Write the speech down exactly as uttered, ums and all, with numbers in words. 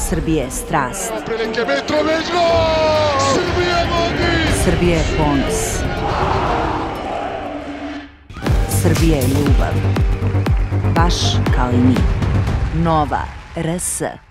Srbije je strast. Prilike Mitrović, gol! Srbije vodi! Srbija je ponos. Srbija je ljubav. Baš kao i mi. Nova R S.